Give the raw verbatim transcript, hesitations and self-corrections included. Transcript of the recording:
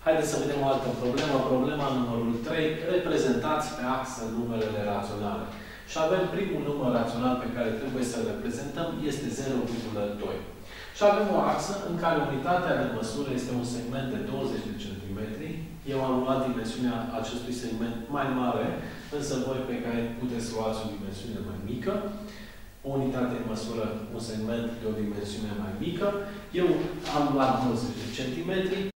Haideți să vedem o altă problemă. Problema numărul trei. Reprezentați pe axă numerele raționale. Și avem primul număr rațional pe care trebuie să-l reprezentăm, este zero virgulă doi. Și avem o axă în care unitatea de măsură este un segment de douăzeci de centimetri. Eu am luat dimensiunea acestui segment mai mare, însă voi pe care puteți să luați o dimensiune mai mică. O unitate de măsură, un segment de o dimensiune mai mică. Eu am luat douăzeci de centimetri.